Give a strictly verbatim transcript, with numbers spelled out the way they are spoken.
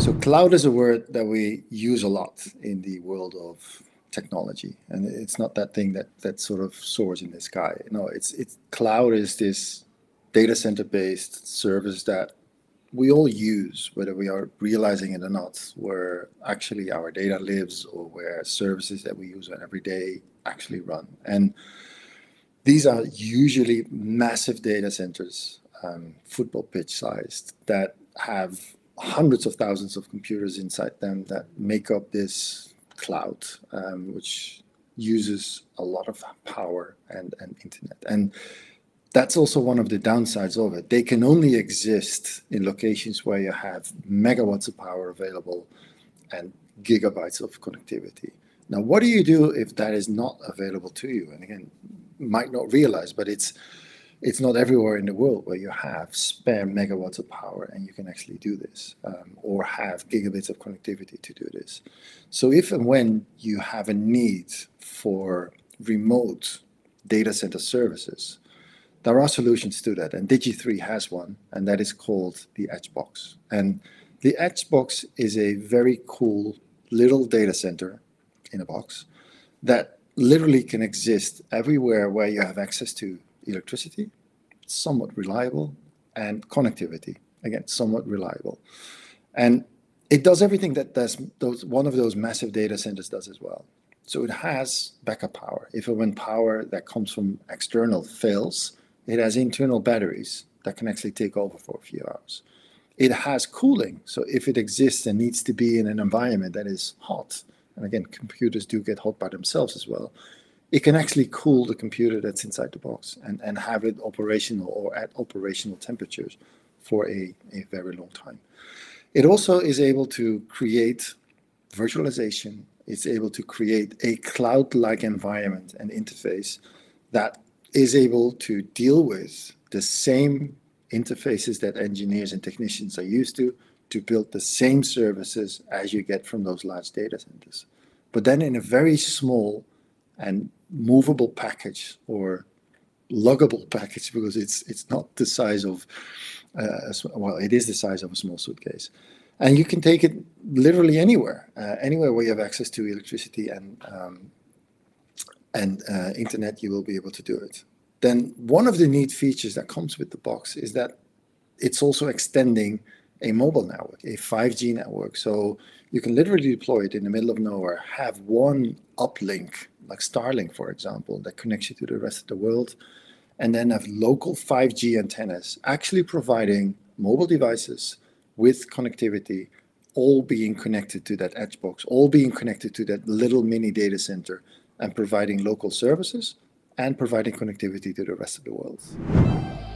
So cloud is a word that we use a lot in the world of technology, and it's not that thing that that sort of soars in the sky. No, it's it's cloud is this data center based service that we all use, whether we are realizing it or not, where actually our data lives or where services that we use on every day actually run. And these are usually massive data centers, um, football pitch sized, that have hundreds of thousands of computers inside them that make up this cloud, um, which uses a lot of power and, and internet. And that's also one of the downsides of it. They can only exist in locations where you have megawatts of power available and gigabytes of connectivity. Now, what do you do if that is not available to you? And again, might not realize, but it's it's not everywhere in the world where you have spare megawatts of power and you can actually do this, um, or have gigabits of connectivity to do this. So if and when you have a need for remote data center services, there are solutions to that, and Digi three has one, and that is called the Edge Box. And the Edge Box is a very cool little data center in a box that literally can exist everywhere where you have access to electricity, somewhat reliable, and connectivity, again, somewhat reliable. And it does everything that does those, one of those massive data centers does as well. So it has backup power. If and when power that comes from external fails, it has internal batteries that can actually take over for a few hours. It has cooling. So if it exists and needs to be in an environment that is hot, and again, computers do get hot by themselves as well, it can actually cool the computer that's inside the box and, and have it operational or at operational temperatures for a, a very long time. It also is able to create virtualization. It's able to create a cloud-like environment and interface that is able to deal with the same interfaces that engineers and technicians are used to, to build the same services as you get from those large data centers. But then in a very small and movable package, or luggable package, because it's it's not the size of, uh, well, it is the size of a small suitcase. And you can take it literally anywhere, uh, anywhere where you have access to electricity and, um, and uh, internet, you will be able to do it. Then one of the neat features that comes with the box is that it's also extending a mobile network, a five G network. So you can literally deploy it in the middle of nowhere, have one uplink, like Starlink, for example, that connects you to the rest of the world, and then have local five G antennas actually providing mobile devices with connectivity, all being connected to that edge box, all being connected to that little mini data center, and providing local services and providing connectivity to the rest of the world.